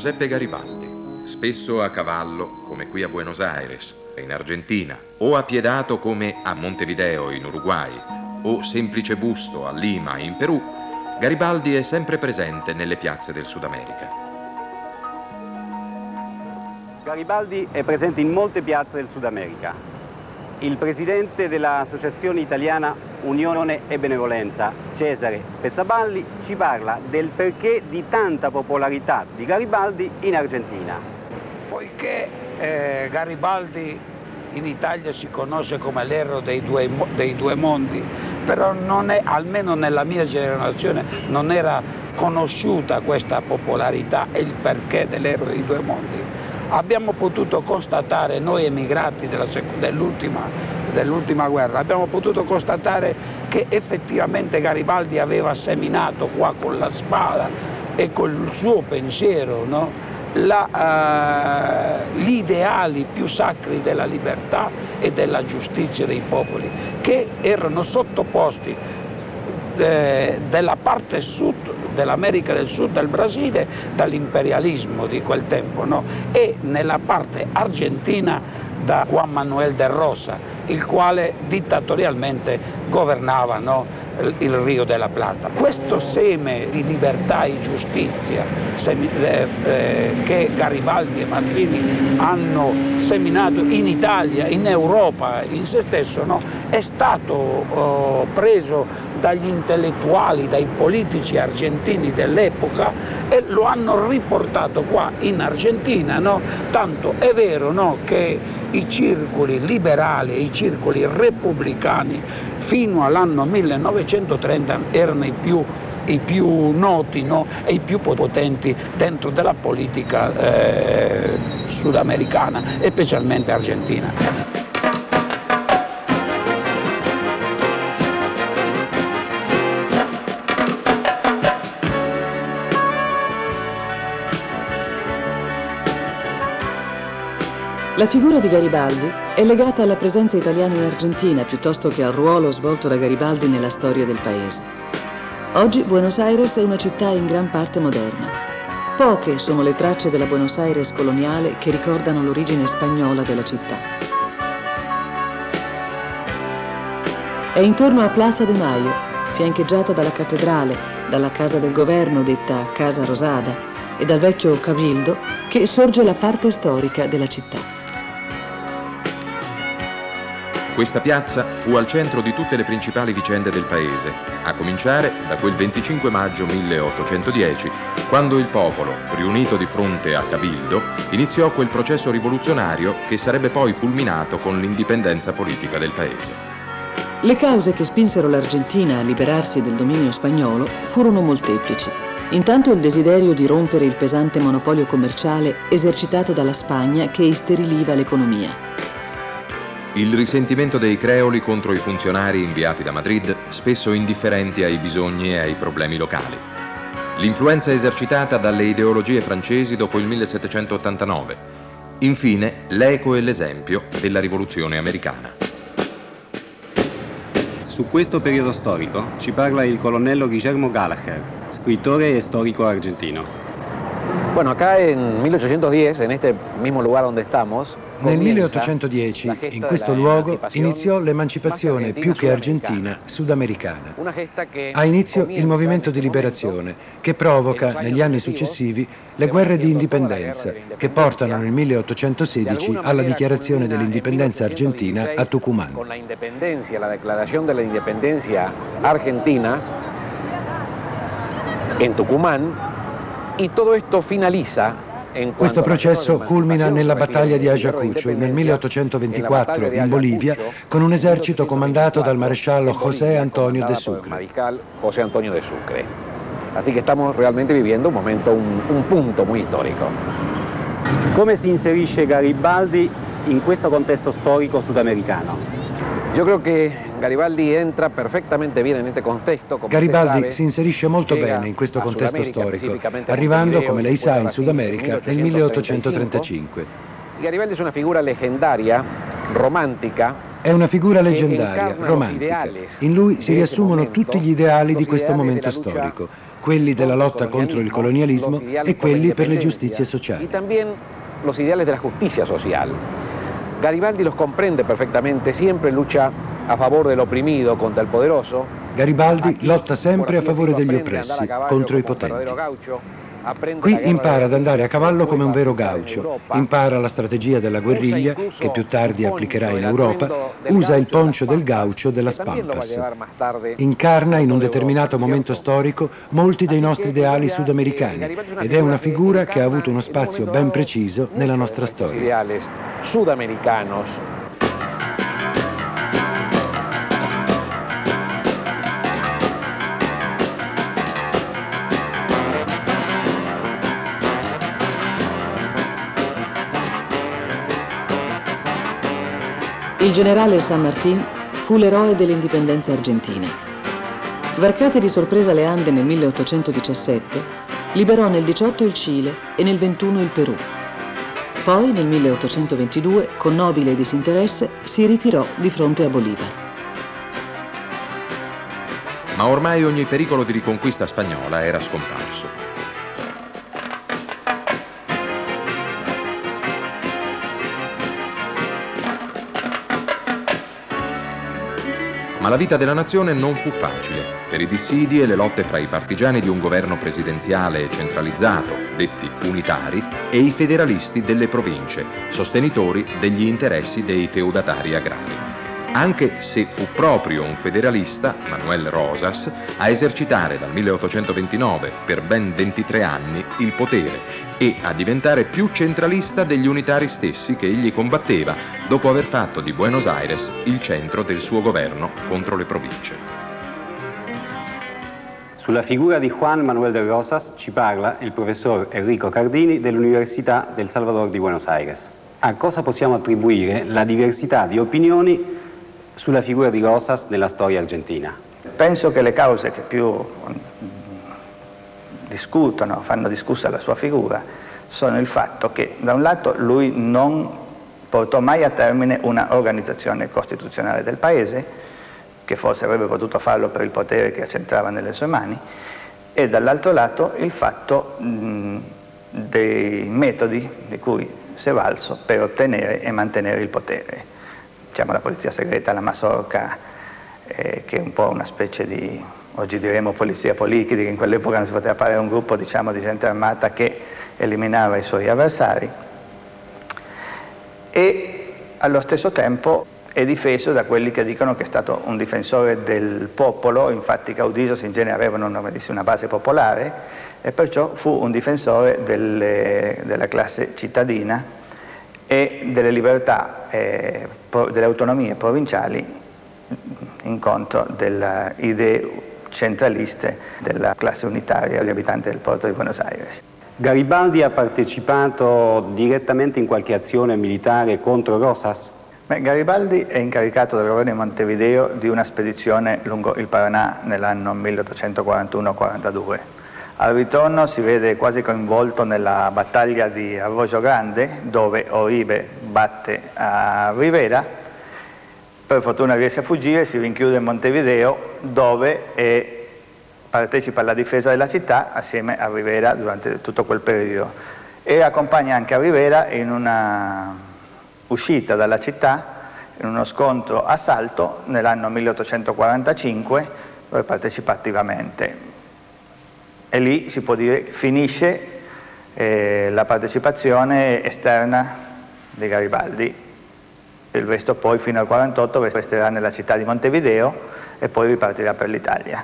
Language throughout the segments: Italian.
Giuseppe Garibaldi, spesso a cavallo come qui a Buenos Aires, in Argentina, o appiedato come a Montevideo in Uruguay, o semplice busto a Lima in Perù, Garibaldi è sempre presente nelle piazze del Sud America. Garibaldi è presente in molte piazze del Sud America. Il presidente dell'Associazione Italiana Unione e Benevolenza, Cesare Spezzaballi, ci parla del perché di tanta popolarità di Garibaldi in Argentina. Poiché Garibaldi in Italia si conosce come l'eroe dei due mondi, però non è, almeno nella mia generazione, non era conosciuta questa popolarità e il perché dell'eroe dei due mondi. Abbiamo potuto constatare, noi emigrati dell'ultima guerra, abbiamo potuto constatare che effettivamente Garibaldi aveva seminato qua con la spada e col suo pensiero, no? Gli ideali più sacri della libertà e della giustizia dei popoli, che erano sottoposti della parte sud dell'America del Sud, del Brasile, dall'imperialismo di quel tempo, no? E nella parte argentina da Juan Manuel de Rosa, il quale dittatorialmente governava, no, il Rio della Plata. Questo seme di libertà e giustizia che Garibaldi e Mazzini hanno seminato in Italia, in Europa, in se stesso, no, è stato preso dagli intellettuali, dai politici argentini dell'epoca e lo hanno riportato qua in Argentina, no? Tanto è vero, no, che i circoli liberali e i circoli repubblicani fino all'anno 1930 erano i più noti, no? E i più potenti dentro della politica sudamericana e specialmente argentina. La figura di Garibaldi è legata alla presenza italiana in Argentina piuttosto che al ruolo svolto da Garibaldi nella storia del paese. Oggi Buenos Aires è una città in gran parte moderna. Poche sono le tracce della Buenos Aires coloniale che ricordano l'origine spagnola della città. È intorno a Plaza de Mayo, fiancheggiata dalla cattedrale, dalla casa del governo detta Casa Rosada e dal vecchio Cabildo, che sorge la parte storica della città. Questa piazza fu al centro di tutte le principali vicende del paese, a cominciare da quel 25 maggio 1810, quando il popolo, riunito di fronte a Cabildo, iniziò quel processo rivoluzionario che sarebbe poi culminato con l'indipendenza politica del paese. Le cause che spinsero l'Argentina a liberarsi del dominio spagnolo furono molteplici. Intanto il desiderio di rompere il pesante monopolio commerciale esercitato dalla Spagna che isteriliva l'economia. Il risentimento dei creoli contro i funzionari inviati da Madrid, spesso indifferenti ai bisogni e ai problemi locali. L'influenza esercitata dalle ideologie francesi dopo il 1789. Infine, l'eco e l'esempio della rivoluzione americana. Su questo periodo storico ci parla il colonnello Guillermo Gallagher, scrittore e storico argentino. Bueno, acá en 1810, en este mismo lugar donde estamos, nel 1810, in questo luogo, iniziò l'emancipazione più che argentina, sudamericana. Ha inizio il movimento di liberazione, che provoca, negli anni successivi, le guerre di indipendenza, che portano nel 1816 alla dichiarazione dell'indipendenza argentina a Tucumán. Con la declarazione dell'indipendenza argentina in Tucumán, e tutto questo finalizza. Questo processo culmina nella battaglia di Ayacucho nel 1824 in Bolivia con un esercito comandato dal maresciallo José Antonio de Sucre. Así que estamos realmente viviendo un momento, un punto muy storico. Come si inserisce Garibaldi in questo contesto storico sudamericano? Yo creo que Garibaldi entra perfettamente bien en este contexto. Garibaldi si inserisce molto bene in questo contesto storico, arrivando, come lei sa, in Sud America nel 1835. Garibaldi è una figura leggendaria, romantica. È una figura leggendaria, romantica. In lui si riassumono tutti gli ideali di questo momento storico. quelli della lotta contro il colonialismo e quelli per le giustizie sociali. Y también los ideales de la justicia social. Garibaldi los comprende perfectamente, siempre lucha a favor del oprimido contra el poderoso. Garibaldi lotta sempre a favore degli oppressi, contro i potenti. Qui impara ad andare a cavallo come un vero gaucho, impara la strategia della guerriglia, che più tardi applicherà in Europa, usa il poncio del gaucho della Pampas. Incarna in un determinato momento storico molti dei nostri ideali sudamericani ed è una figura che ha avuto uno spazio ben preciso nella nostra storia. Sudamericanos. Il generale San Martín fu l'eroe dell'indipendenza argentina. Varcate di sorpresa le Ande nel 1817, liberò nel 18 il Cile e nel 21 il Perù. Poi, nel 1822, con nobile disinteresse, si ritirò di fronte a Bolívar. Ma ormai ogni pericolo di riconquista spagnola era scomparso. Ma la vita della nazione non fu facile, per i dissidi e le lotte fra i partigiani di un governo presidenziale e centralizzato, detti unitari, e i federalisti delle province, sostenitori degli interessi dei feudatari agrari. Anche se fu proprio un federalista, Manuel Rosas, a esercitare dal 1829 per ben 23 anni il potere e a diventare più centralista degli unitari stessi che egli combatteva dopo aver fatto di Buenos Aires il centro del suo governo contro le province. Sulla figura di Juan Manuel de Rosas ci parla il professor Enrico Cardini dell'Università del Salvador di Buenos Aires. A cosa possiamo attribuire la diversità di opinioni sulla figura di Rosas nella storia argentina? Penso che le cause che più discutono, fanno discussa la sua figura, sono il fatto che da un lato lui non portò mai a termine una organizzazione costituzionale del paese, che forse avrebbe potuto farlo per il potere che accentrava nelle sue mani, e dall'altro lato il fatto dei metodi di cui si è valso per ottenere e mantenere il potere. Diciamo la polizia segreta, la Mazorca, che è un po' una specie di, oggi diremo polizia politica, che in quell'epoca non si poteva fare un gruppo, diciamo, di gente armata che eliminava i suoi avversari, e allo stesso tempo è difeso da quelli che dicono che è stato un difensore del popolo. Infatti i Caudillos in genere avevano una base popolare e perciò fu un difensore della classe cittadina e delle libertà, delle autonomie provinciali in contro delle idee centraliste della classe unitaria degli abitanti del porto di Buenos Aires. Garibaldi ha partecipato direttamente in qualche azione militare contro Rosas? Garibaldi è incaricato dal governo di Montevideo di una spedizione lungo il Paranà nell'anno 1841-42. Al ritorno si vede quasi coinvolto nella battaglia di Arroyo Grande, dove Oribe batte a Rivera. Per fortuna riesce a fuggire, si rinchiude in Montevideo, dove partecipa alla difesa della città assieme a Rivera durante tutto quel periodo, e accompagna anche a Rivera in una uscita dalla città, in uno scontro a Salto nell'anno 1845, dove partecipa attivamente. E lì si può dire finisce la partecipazione esterna di Garibaldi. Il resto poi fino al 48 resterà nella città di Montevideo e poi ripartirà per l'Italia.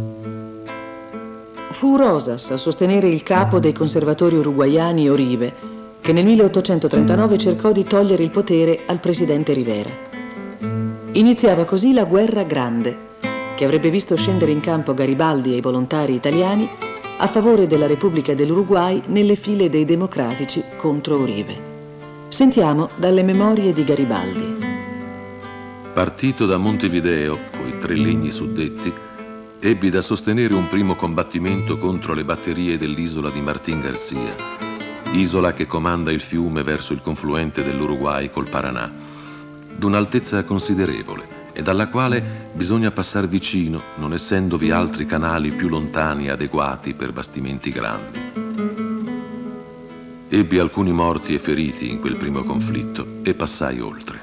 Fu Rosas a sostenere il capo dei conservatori uruguaiani Oribe, che nel 1839 cercò di togliere il potere al presidente Rivera. Iniziava così la Guerra Grande, che avrebbe visto scendere in campo Garibaldi e i volontari italiani a favore della Repubblica dell'Uruguay nelle file dei democratici contro Oribe. Sentiamo dalle memorie di Garibaldi. Partito da Montevideo, coi 3 legni suddetti, ebbi da sostenere un primo combattimento contro le batterie dell'isola di Martín García, isola che comanda il fiume verso il confluente dell'Uruguay col Paranà, d'un'altezza considerevole ed alla quale bisogna passare vicino, non essendovi altri canali più lontani e adeguati per bastimenti grandi. Ebbi alcuni morti e feriti in quel primo conflitto e passai oltre.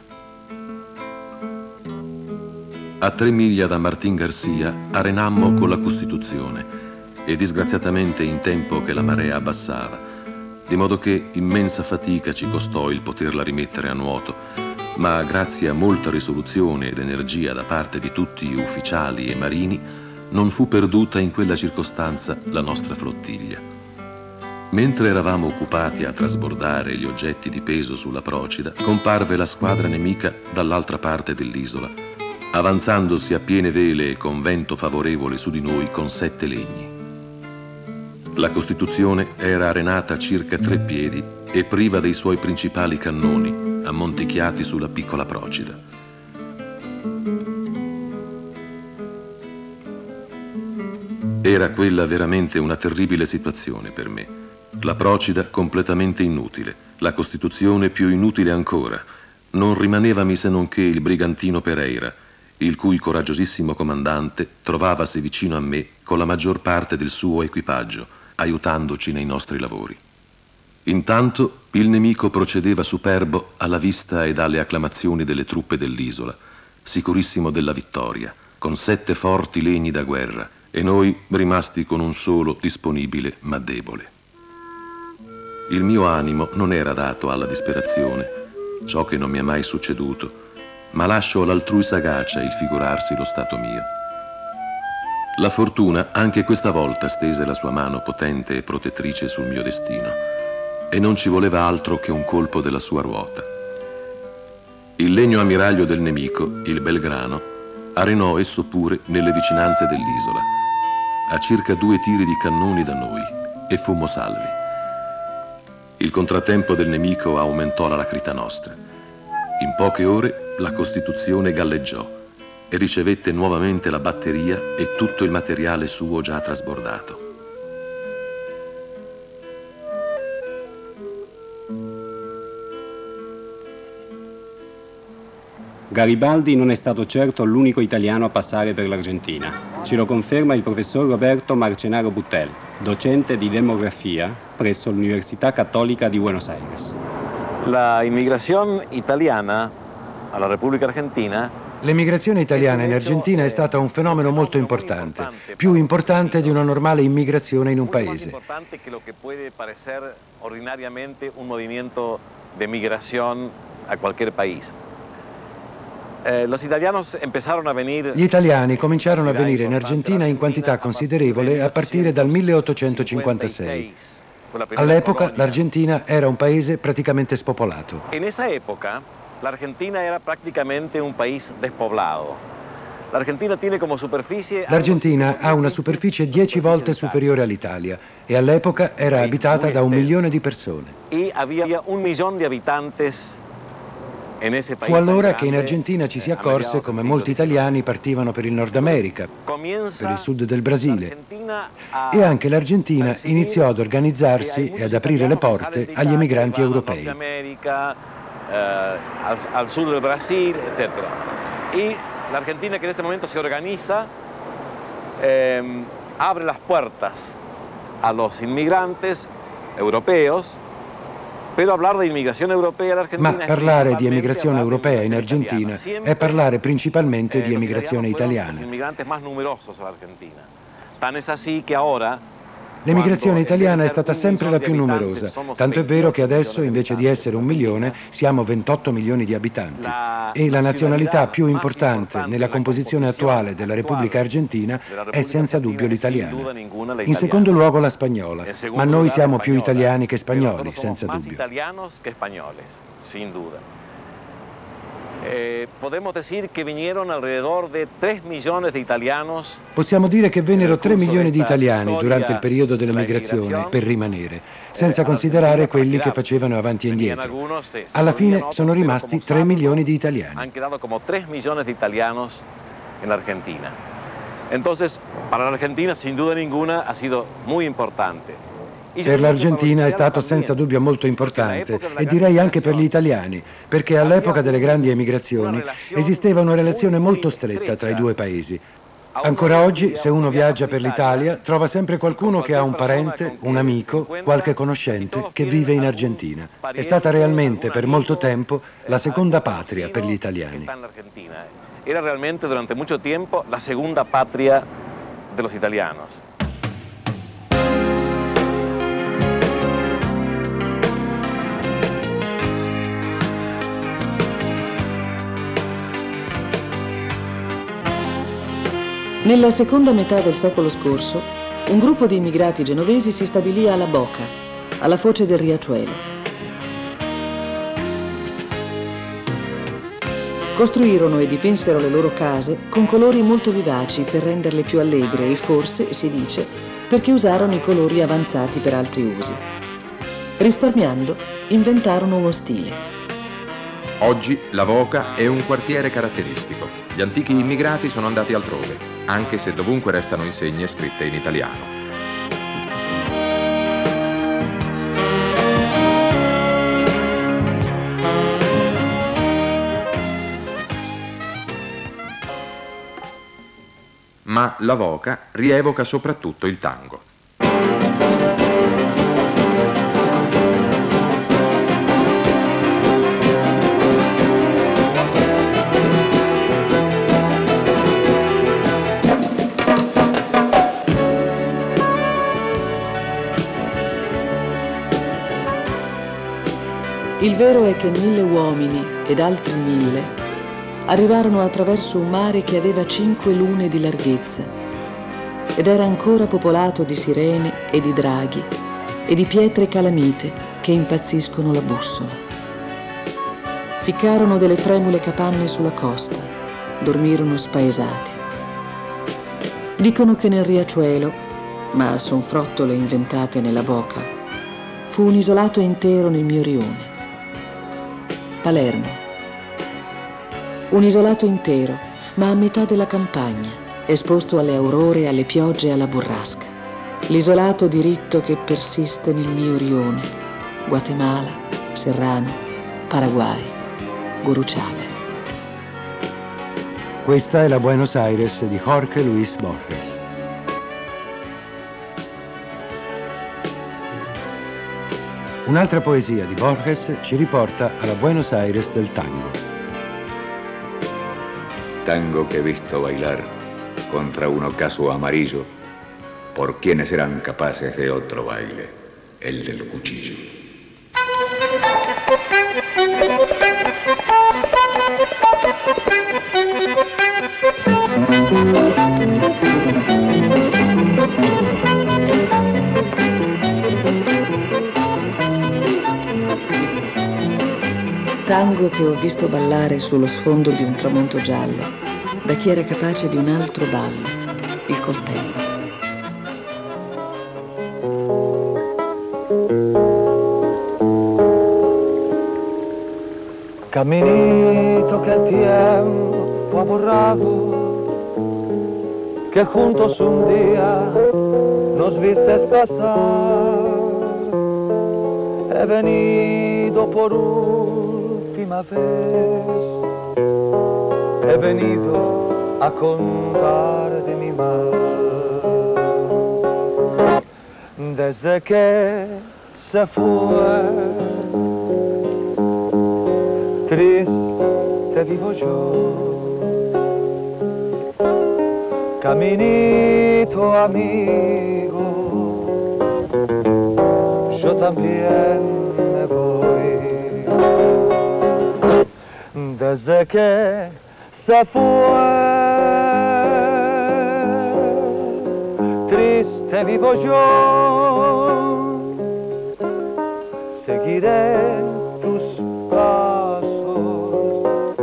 A 3 miglia da Martín García arenammo con la Costituzione e disgraziatamente in tempo che la marea abbassava, di modo che immensa fatica ci costò il poterla rimettere a nuoto, ma grazie a molta risoluzione ed energia da parte di tutti gli ufficiali e marini non fu perduta in quella circostanza la nostra flottiglia. Mentre eravamo occupati a trasbordare gli oggetti di peso sulla Procida, comparve la squadra nemica dall'altra parte dell'isola, avanzandosi a piene vele e con vento favorevole su di noi con 7 legni. La Costituzione era arenata a circa 3 piedi e priva dei suoi principali cannoni, ammonticchiati sulla piccola Procida. Era quella veramente una terribile situazione per me. La Procida completamente inutile, la Costituzione più inutile ancora. Non rimanevami se non che il brigantino Pereira, il cui coraggiosissimo comandante trovavasi vicino a me con la maggior parte del suo equipaggio, aiutandoci nei nostri lavori. Intanto il nemico procedeva superbo alla vista ed alle acclamazioni delle truppe dell'isola, sicurissimo della vittoria, con 7 forti legni da guerra, e noi rimasti con un solo disponibile ma debole. Il mio animo non era dato alla disperazione, ciò che non mi è mai succeduto, ma lascio all'altrui sagacia il figurarsi lo stato mio. La fortuna anche questa volta stese la sua mano potente e protettrice sul mio destino, e non ci voleva altro che un colpo della sua ruota. Il legno ammiraglio del nemico, il Belgrano, arenò esso pure nelle vicinanze dell'isola, a circa 2 tiri di cannoni da noi, e fummo salvi. Il contrattempo del nemico aumentò l'alacrità nostra. In poche ore la Costituzione galleggiò e ricevette nuovamente la batteria e tutto il materiale suo già trasbordato. Garibaldi non è stato certo l'unico italiano a passare per l'Argentina. Ce lo conferma il professor Roberto Marcenaro Buttel, docente di demografia presso l'Università Cattolica di Buenos Aires. La inmigración italiana alla Repubblica Argentina. L'emigrazione italiana in Argentina è stata un fenomeno molto importante, più importante di una normale immigrazione in un paese. Più importante che lo che può parecer ordinariamente un movimiento de migración a cualquier país. Gli italiani cominciarono a venire in Argentina in quantità considerevole a partire dal 1856. All'epoca l'Argentina era un paese praticamente spopolato. In esa época l'Argentina era praticamente un país despoblato. L'Argentina ha una superficie 10 volte superiore all'Italia e all'epoca era abitata da 1 milione di persone. E había 1 milione di abitanti. Fu allora che in Argentina ci si accorse come molti italiani partivano per il Nord America, per il sud del Brasile, e anche l'Argentina iniziò ad organizzarsi e ad aprire le porte agli emigranti europei. Al sud del Brasile, eccetera. E l'Argentina che in questo momento si organizza abre las puertas a los inmigrantes europeos. Ma parlare di emigrazione europea in Argentina è parlare principalmente di emigrazione italiana. L'emigrazione italiana è stata sempre la più numerosa, tanto è vero che adesso invece di essere 1 milione siamo 28 milioni di abitanti e la nazionalità più importante nella composizione attuale della Repubblica Argentina è senza dubbio l'italiana. In secondo luogo la spagnola, ma noi siamo più italiani che spagnoli, senza dubbio. Possiamo dire che vennero 3 milioni di italiani durante il periodo dell'emigrazione per rimanere, senza considerare quelli che facevano avanti e indietro. Alla fine sono rimasti 3 milioni di italiani. Han quedado como 3 millones de italianos en la Argentina. Entonces, para la Argentina, sin duda ninguna, ha sido muy importante. Per l'Argentina è stato senza dubbio molto importante e direi anche per gli italiani, perché all'epoca delle grandi emigrazioni esisteva una relazione molto stretta tra i due paesi. Ancora oggi, se uno viaggia per l'Italia, trova sempre qualcuno che ha un parente, un amico, qualche conoscente che vive in Argentina. È stata realmente per molto tempo la seconda patria per gli italiani. Era realmente durante mucho tiempo la segunda patria de los italianos. Nella seconda metà del secolo scorso, un gruppo di immigrati genovesi si stabilì a La Boca, alla foce del riachuelo. Costruirono e dipinsero le loro case con colori molto vivaci per renderle più allegre e forse, si dice, perché usarono i colori avanzati per altri usi. Risparmiando, inventarono uno stile. Oggi La Boca è un quartiere caratteristico. Gli antichi immigrati sono andati altrove, anche se dovunque restano insegne scritte in italiano. Ma La Boca rievoca soprattutto il tango. Il vero è che 1000 uomini ed altri 1000 arrivarono attraverso un mare che aveva 5 lune di larghezza ed era ancora popolato di sirene e di draghi e di pietre calamite che impazziscono la bussola. Ficcarono delle tremule capanne sulla costa, dormirono spaesati. Dicono che nel riachuelo, ma son frottole inventate nella Boca, fu un isolato intero nel mio rione. Palermo. Un isolato intero, ma a metà della campagna, esposto alle aurore, alle piogge e alla burrasca. L'isolato diritto che persiste nel mio rione. Guatemala, Serrano, Paraguay, Gurucciale. Questa è la Buenos Aires di Jorge Luis Borges. Un'altra poesia di Borges ci riporta alla Buenos Aires del tango. Tango que he visto bailar contra un ocaso amarillo, por quienes eran capaces de otro baile, el del cuchillo. Tango che ho visto ballare sullo sfondo di un tramonto giallo, da chi era capace di un altro ballo, il coltello. Caminito que el tiempo ha borrado, que juntos un día nos vistes pasar. He venido por última vez, he venido a contar de mi mal. Desde que se fue, triste vivo yo. Caminito amigo, yo también me voy. Desde que se fue, triste vivo yo. Seguiré tus pasos,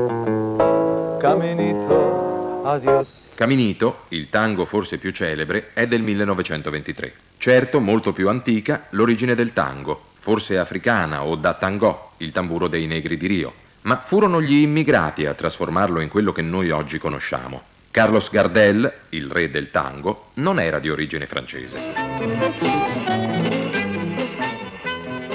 caminito, adiós. Caminito, il tango forse più celebre, è del 1923. Certo, molto più antica, l'origine del tango, forse africana o da tangò, il tamburo dei negri di Rio. Ma furono gli immigrati a trasformarlo in quello che noi oggi conosciamo. Carlos Gardel, il re del tango, non era di origine francese.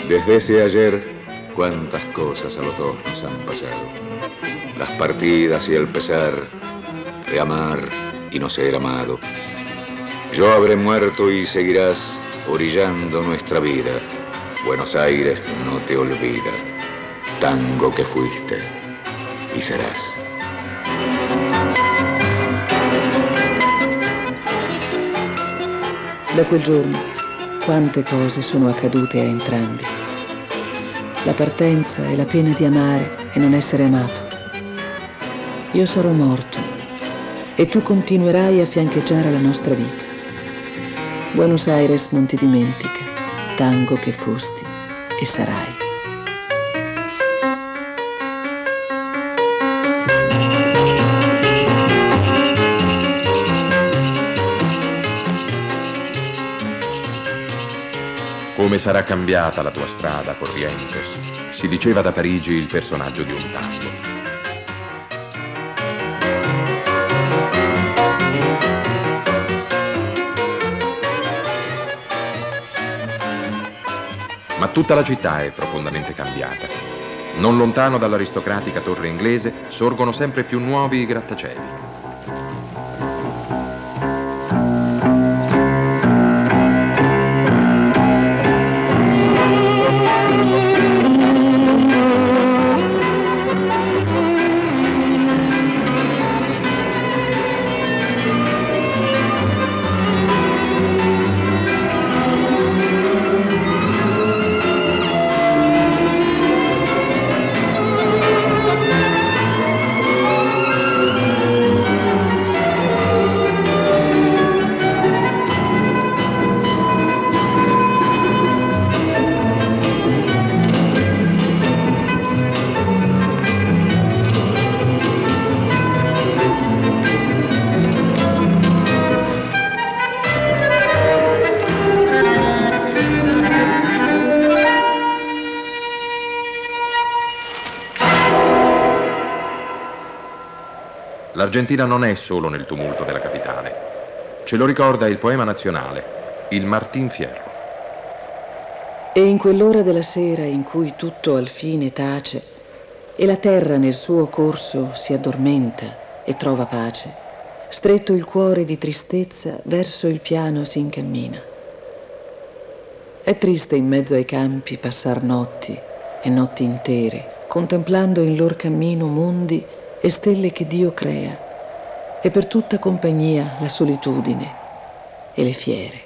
Desde ese ayer, cuántas cosas a los dos nos han pasado. Las partidas y el pesar de amar y no ser amado. Yo habré muerto y seguirás orillando nuestra vida. Buenos Aires no te olvida. Tango che fuiste y serás. Da quel giorno, quante cose sono accadute a entrambi. La partenza e la pena di amare e non essere amato. Io sarò morto e tu continuerai a fiancheggiare la nostra vita. Buenos Aires non ti dimentica, tango che fusti e sarai. Come sarà cambiata la tua strada, Corrientes, si diceva da Parigi il personaggio di un tango. Ma tutta la città è profondamente cambiata. Non lontano dall'aristocratica torre inglese sorgono sempre più nuovi grattacieli. L'Argentina non è solo nel tumulto della capitale. Ce lo ricorda il poema nazionale, il Martín Fierro. E in quell'ora della sera in cui tutto al fine tace e la terra nel suo corso si addormenta e trova pace, stretto il cuore di tristezza verso il piano si incammina. È triste in mezzo ai campi passar notti e notti intere, contemplando in lor cammino mondi e stelle che Dio crea, e per tutta compagnia la solitudine e le fiere.